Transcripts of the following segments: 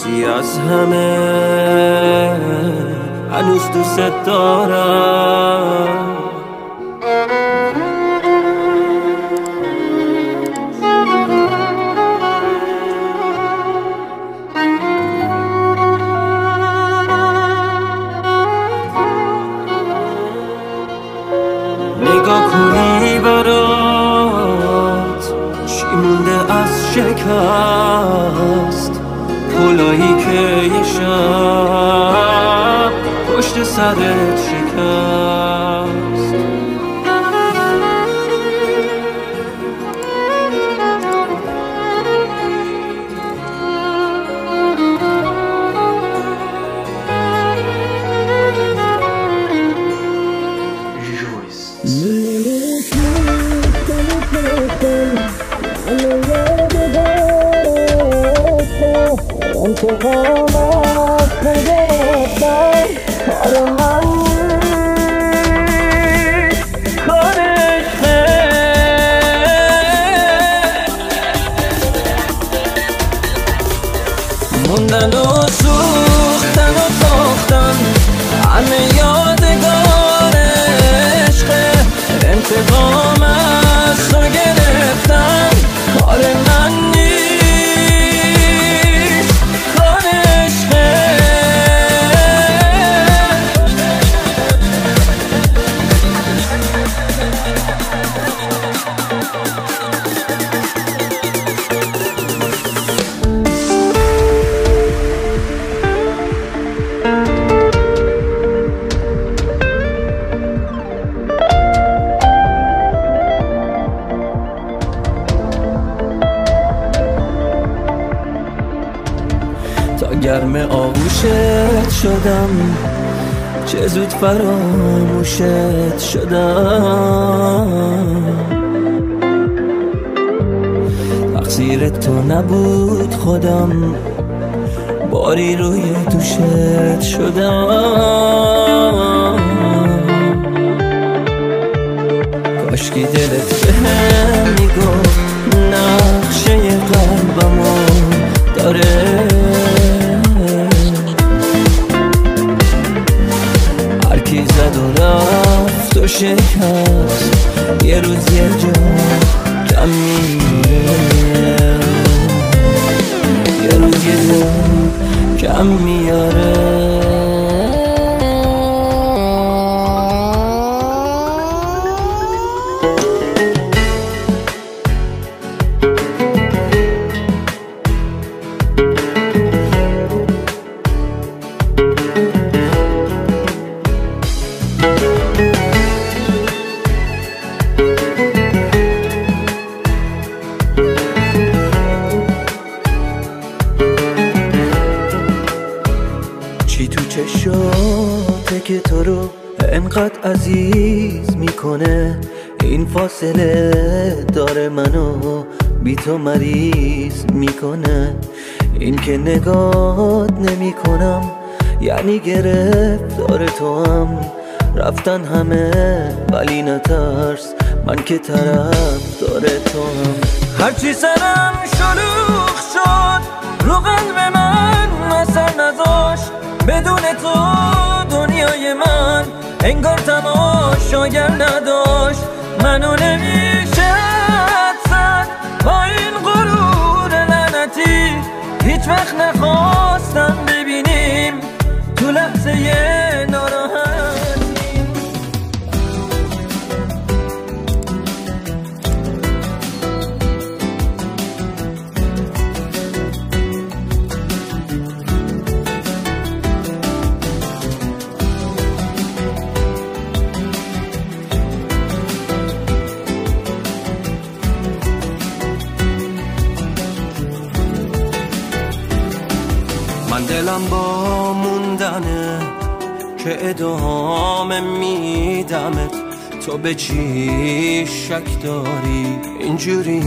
بیشی از همه هنوز دوست دارم. نگاه کنی برات چی مونده از شکست، پلایی که یه شب پشت سرت شکست. انتقام از نگرفتن کار من نیست، کار عشقه. موندن و سوختن و ساختن همه یادگار عشقه. انتقام از تو گرفتن کار من نیست، گرم آغوشت شدم چه زود فراموشت شدم. تقصیر تو نبود خودم باری روی دوشت شدم. کاشکی دلت بهم میگفت نقشه قلبمو داره. هرکی زد و رفت و شکست یه روز یه جا کم میاره، یه روز یه جا کم میاره. تو چشاته که تو رو انقدر عزیز میکنه، این فاصله داره منو بی تو مریض میکنه. این که نگات نمی کنم یعنی گرفتار تو هم رفتن همه، ولی نترس من که طرف داره تو هم. هرچی سرم شلوغ شد رو قلب من اثر نذاشت، بدون تو دنیای من انگار تماشاگر نداشت. منو نمیشه حدسد با این غرور لعنتی، هیچ وقت نخواستم ببینیم تو لحظه ناراحتی. من دلم با موندنه که ادامه میدمت، تو به چی شک داری اینجوری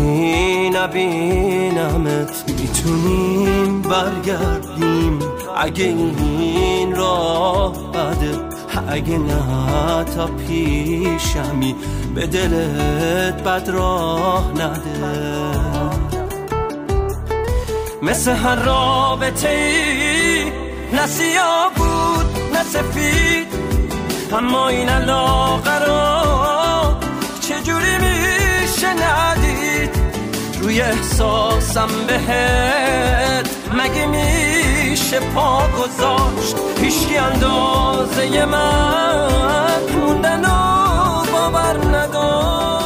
نبینمت. میتونیم برگردیم اگه این راه بده، اگه نه تا پیشمی به دلت بد راه نده. مثل هر رابطه ای، نه سیاه بود نه سفید، اما این علاقه رو چجوری میشه ندید؟ روی احساسم بهت مگه میشه پا گذاشت؟ هیچکی اندازه من موندن و باور نداشت.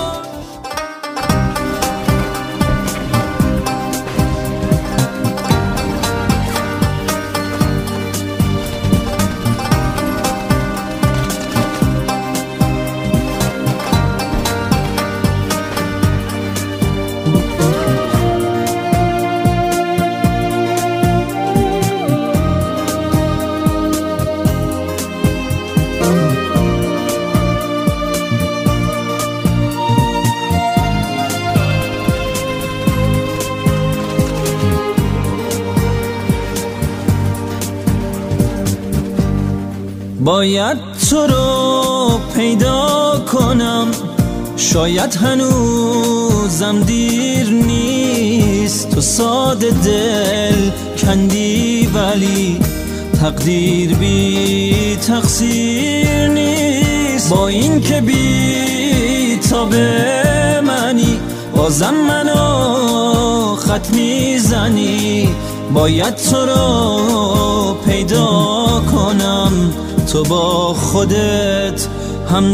باید تو رو پیدا کنم، شاید هنوزم دیر نیست. تو ساده دل کندی ولی تقدیر بی تقصیر نیست. با این که بی تاب منی بازم منو خط میزنی. باید تو رو پیدا کنم، تو با خودت هم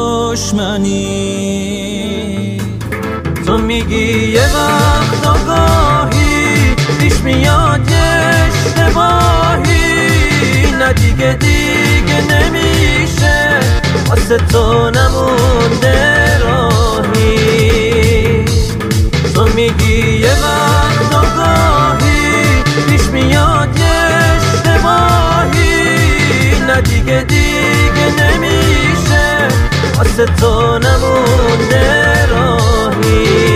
دشمنی. تو میگی یه وقت آگاهی پیش میاد یه اشتباهی، نه دیگه نمیشه واسه تو نمونده راهی. تو میگی یه وقت آگاهی پیش میاد یه اشتباهی، نه دیگه نمیشه واسه تو نمونده راهی.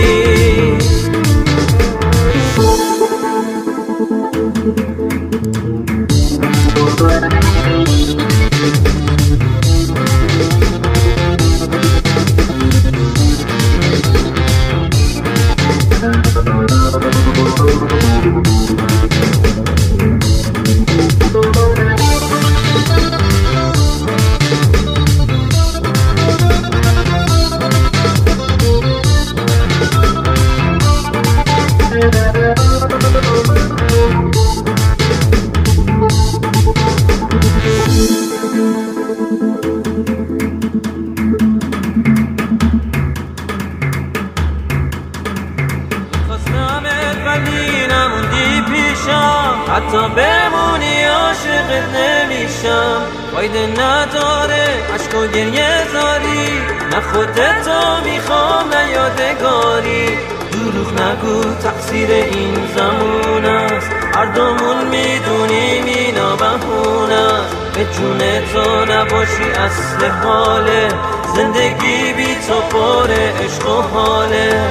حتی بمونی عاشقت نمیشم، فایده نداره عشق و گریه زاری. نه خودتو میخوام نه یادگاری، دروغ نگو تقصیر این زمان است. هر دومون میدونیم اینا بهونه است. به جون تو نباشی اصل حاله، زندگی بی تو پر عشق و حاله.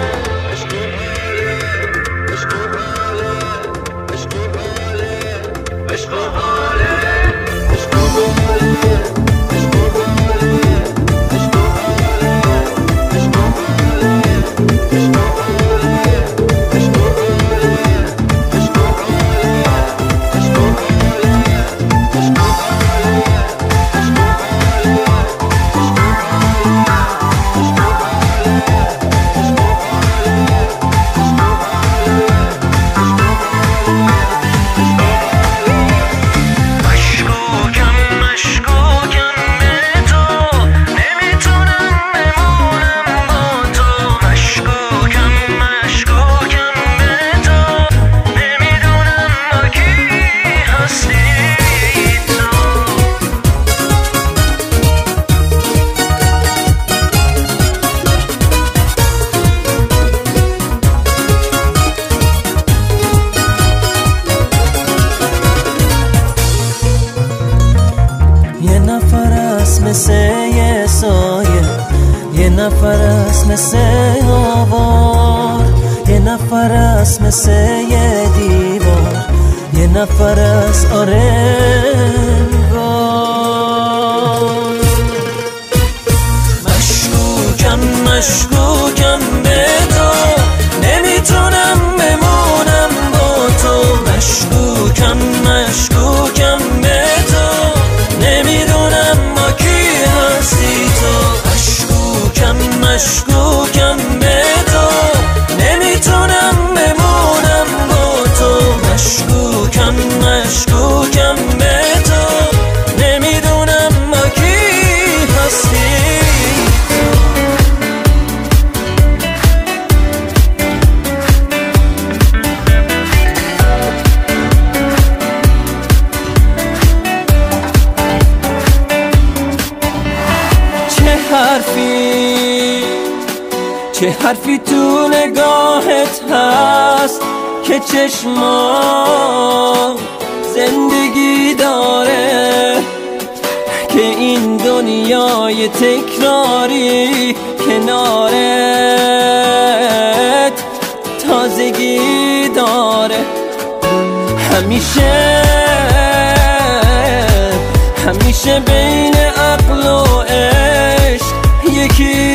مثل یه سایه، یه نفر است مثل آوار، یه نفر است مثل یه دیوار، یه نفر است آره مشکوکم به تو، نمیتونم بمونم با تو. مشکوکم به تو، نمیدونم با کی هستی تو. مشکوکم به تو، نمیتونم بمونم با تو. مشکوکم به تو، نمیدونم با کی هستی. چه حرفی تو نگاهت هست که چشما زندگی داره، که این دنیای تکراری کنارت تازگی داره. همیشه بین عقل و عشق یکی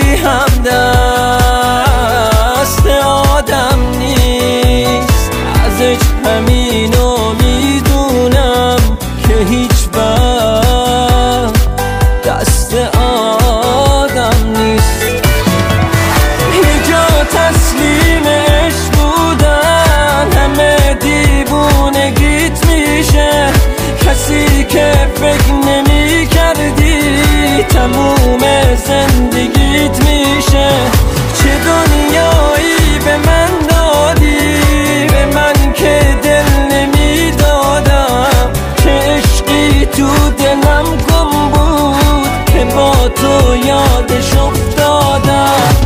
همدست آدم نیست. ازش همینو میدونم که هیچ وقت دست آدم نیست. یه جا تسلیم عشق بودن همه دیوونگیت میشه، کسی که فکر نمی کردی تموم زندگیت میشه. چه دنیایی به من دادی، به من که دل نمیدادم. چه عشقی تو دلم گم بود که با تو یادش افتادم.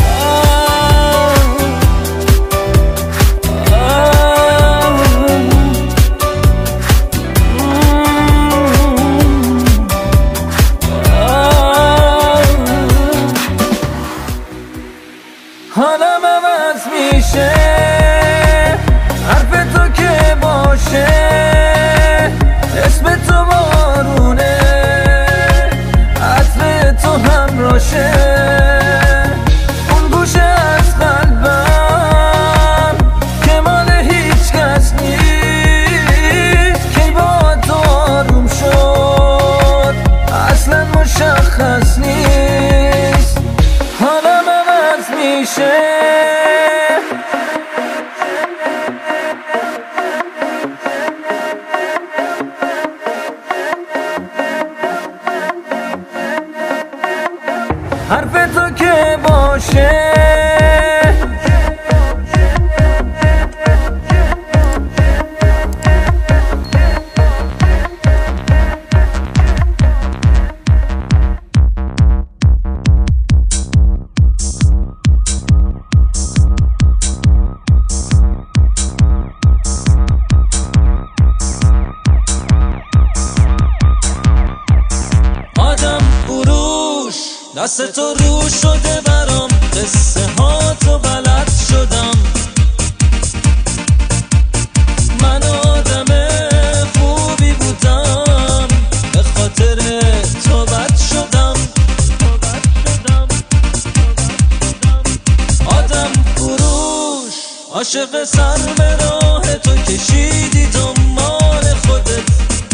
حالم عوض میشه، حرف تو که باشه، اسم تو بارونه، عطر تو همراشه. اون گوشه از قلبم که مال هیچ کس نیست، که با تو آروم شد اصلا مشخص نیست. حالم عوض میشه. حرف تو که باشه، دست تو رو شده برام، قصه ها تو بلد شدم. من آدم خوبی بودم، به خاطر تو بد شدم. آدم فروش عاشق سر به راه تو کشیدی دنبال خودت.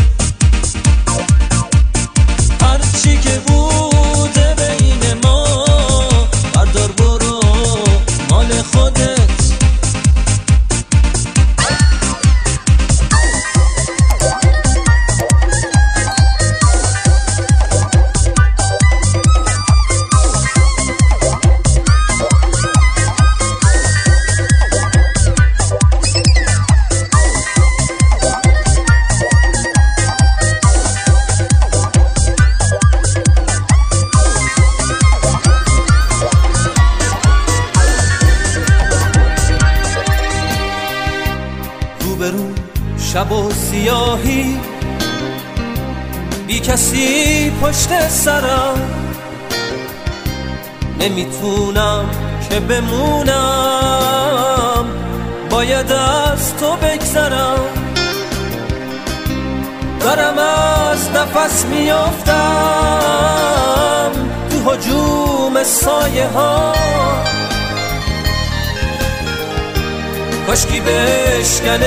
هرچی که بوده بین ما بردار برو مال خودت. شب و سیاهی بی کسی پشت سرم، نمیتونم که بمونم، باید از تو بگذرم. دارم از نفس میافتم تو هجوم سایه ها، کاشکی بشکنه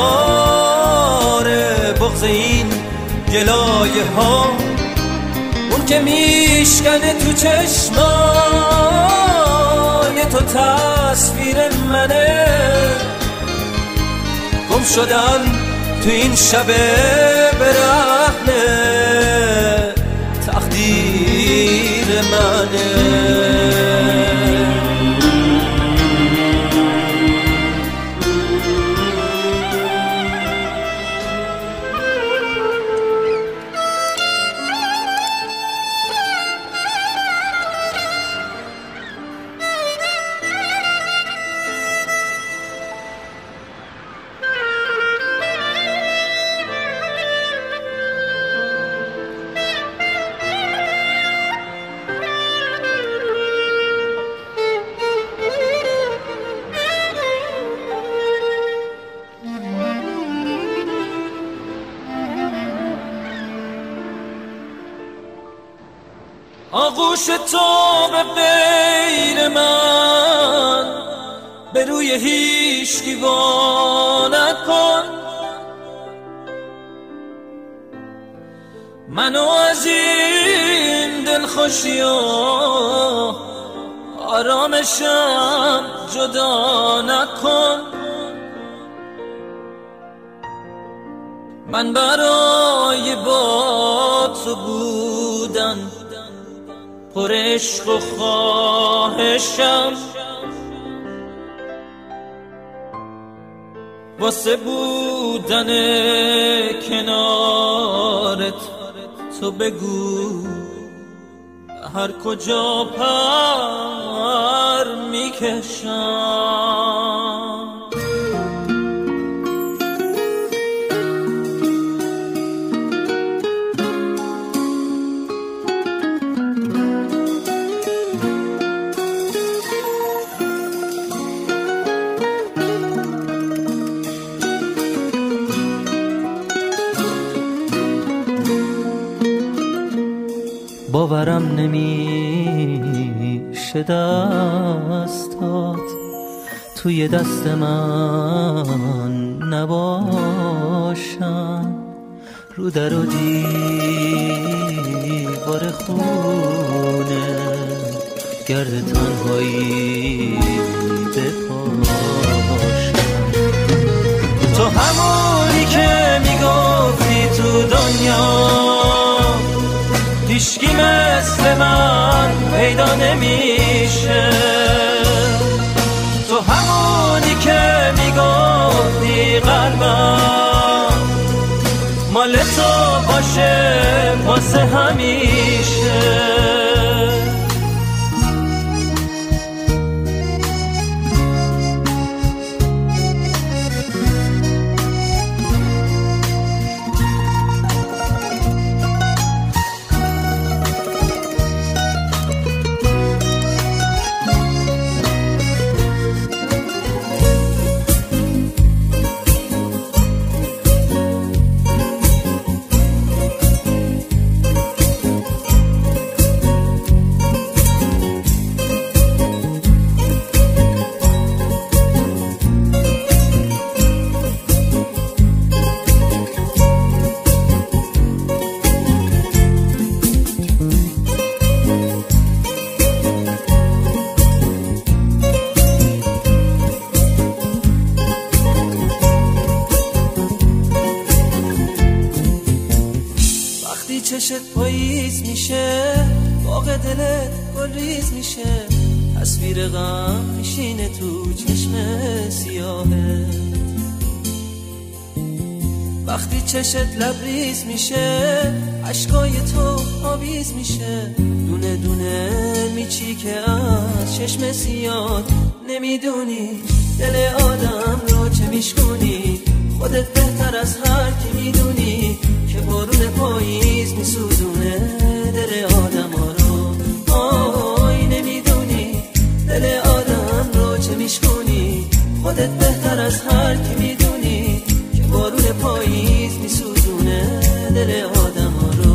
دوباره بغض این گلایه ها، اون که میشکنه تو چشمای تو تصویر منه. گم شدن تو این شب برهنه تقدیر منه. آغوش تو به غیر من به روی هیچکی وا نکن، منو از این دلخوشی و آرامشم جدا نکن. من برای با تو بودن پر عشق و خواهشم، واسه بودن کنارت تو بگو هر کجا پر میکشم. باورم نمیشه دستات توی دست من نباشن، رو در و دیوار خونه گرد تنهایی بپاشن. تو همونی که میگفتی تو دنیا هیچکی مثل من پیدا نمیشه، تو همونی که میگفتی قلبم مال تو باشه واسه همیشه. چشت پاییز میشه، باغ دلت گلریز میشه، تصویر غم میشینه تو چشم سیاهه. وقتی چشت لبریز میشه، اشکای تو آویز میشه، دونه دونه میچیکه از چشم سیاه. نمیدونی دل آدم رو چه میشکنی، خودت بهتر از هر کی میدونی که بارون پاییز میسوزونه دل آدم ها رو. آی نمیدونی دل آدم رو چه میشکنی، خودت بهتر از هر کی میدونی که بارون پاییز میسوزونه دل آدم ها رو.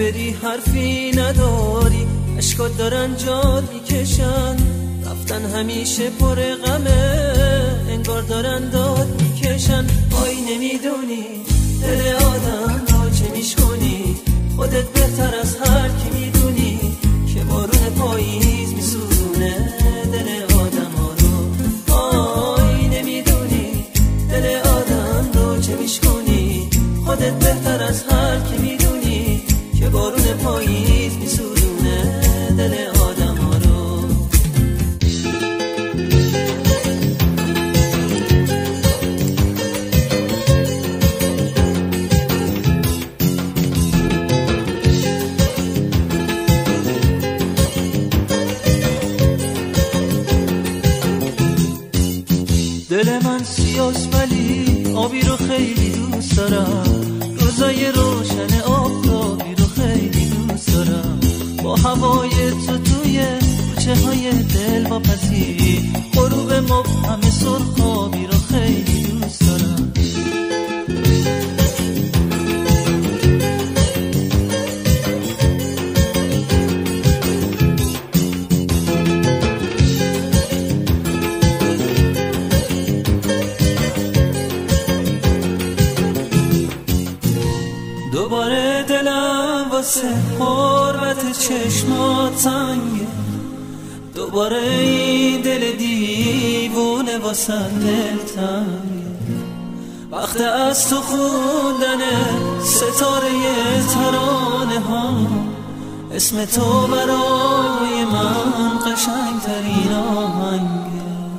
بری حرفی نداری، اشکات دارن جان میکشن، رفتن همیشه پر غمه، انگار دارن داد میکشن. آی نمیدونی دل آدم را چه میشکنی، خودت بهتر از هر کی میدونی که بارون پاییز میسوزونه دل آدم ها رو. آی نمیدونی دل آدم رو چه میشکنی، خودت بهتر از هر کی میدونی که بارون پاییز میسوزونه دل آدم ها رو. دل من سیاست ولی آبی رو خیلی دوست دارم، روزای روشن آفتابی رو خیلی دوست دارم، با هوای تو توی کوچه های دل واپسی، غروب مبهم سرخابی رو خیلی دوست دارم. دوباره دلم واسه حرمت چشمات تنگه، دوباره این دل دیوونه واسه دل تنگه، وقت از تو خوندن ستاره ترانه ها، اسم تو برای من قشنگ ترین آهنگه.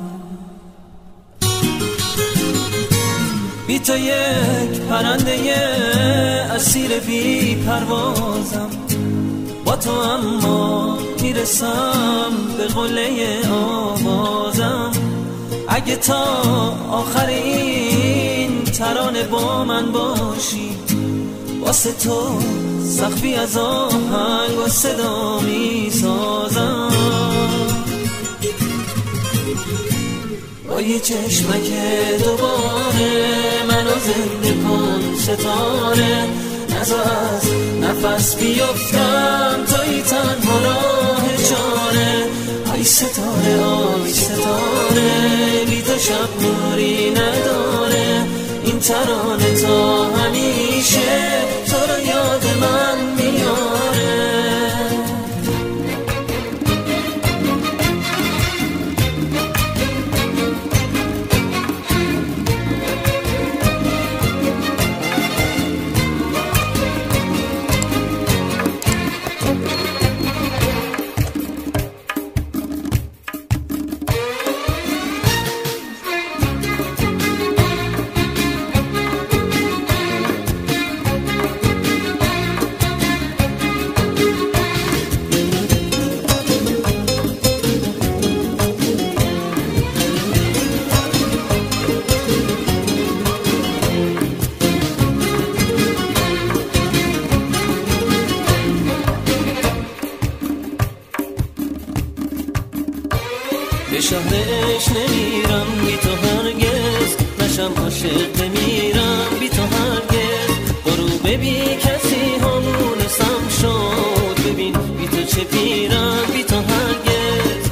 بی تو یک پرنده اسیر بی پروازم، با تو اما میرسم به قله آوازم، اگه تا آخر این ترانه با من باشی، واسه تو سقفی از آهنگ و صدا میسازم. با یه چشمک دوباره منو زنده کن ستاره، نذار از نفس بیفتم توی تنها راه چاره. آی ستاره آی ستاره، بی تو شب نوری نداره، این ترانه تا همیشه تو رو یاد من میاره. به شهرش نمیرم بی تو هرگز، نشم عاشق بمیرم بی تو هرگز، غروب بی کسی همونستم شد، ببین بی تو چه پیرم بی تو هرگز.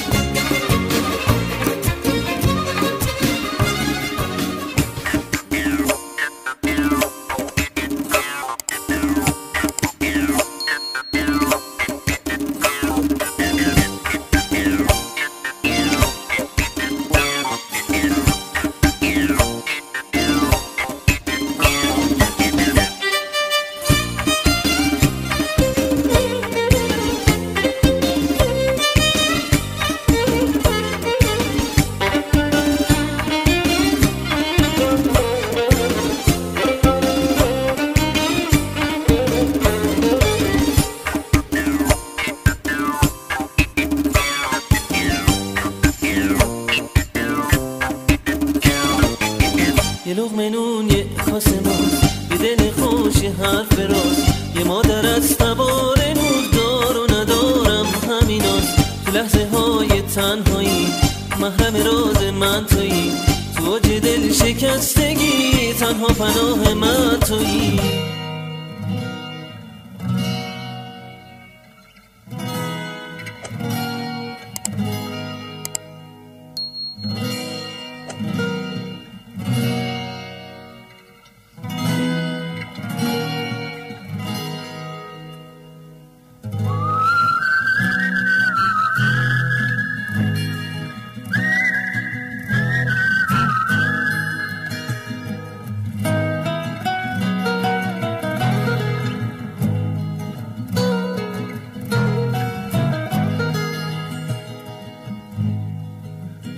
یه لقمه نون یه کاسه ماست، یه دل خوش یه حرف راست، یه مادر از تبار نور دار و ندارم همیناست. تو لحظه های تنهایی محرم راز من تویی، تو اوج دل شکستگی تنها پناه من تویی.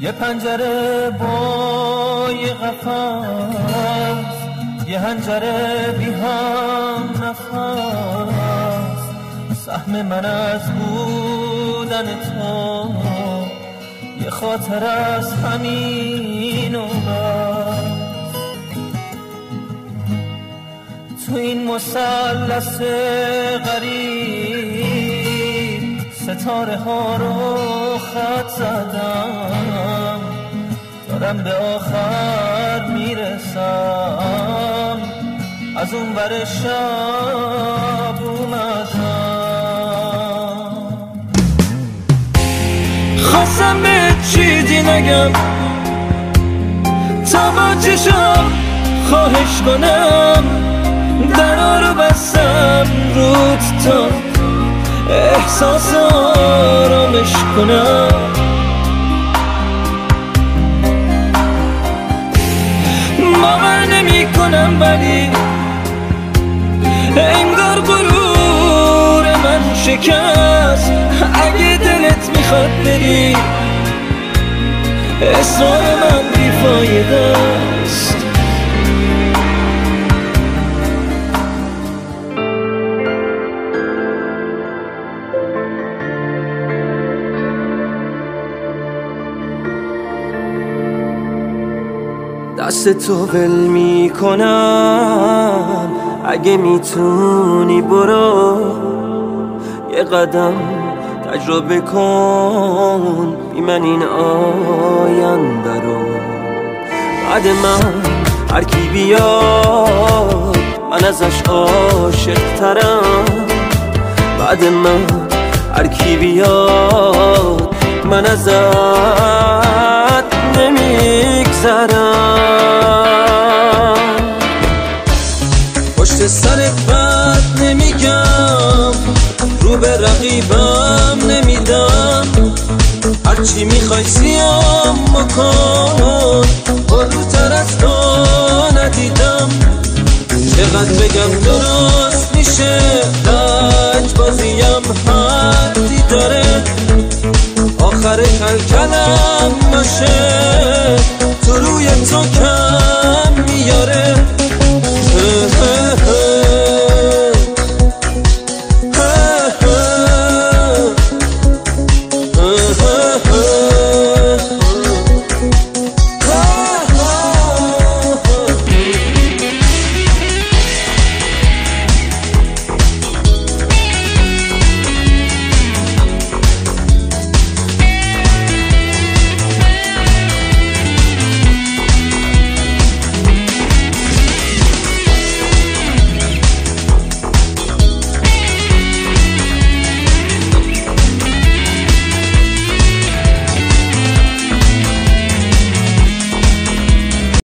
یه پنجره با یه قفس، یه حنجره بی هم نفس، سهم من از بودن تو یه خاطر از همین و بس. تو این مثلث غریب ستاره ها رو خط زدم، دارم به آخر میرسم، از اون ور شب اومدم. خواستم به چیزی نگم تا با چشم خواهش کنم، درا رو بستم رود تا احساس آرامش کنم. باور نمی کنم ولی انگار غرور من شکست. اگه دلت میخواد بری اصرار من بیفایده است. دست تو ول میکنم، اگه میتونی برو یه قدم تجربه کن بی من این آینده رو. بعد من هر کی بیاد من ازش عاشق ترم، بعد من هر کی بیاد من ازت نمیگذرم. پشت سرت بد نمیگم، رو به رقیبم نمیدم، هرچی میخوای سیام بکن، بروتر از تو ندیدم. چقدر بگم درست میشه، لج بازیم حدی داره، آخر کلکلم باشه تو روی تو کم میاره.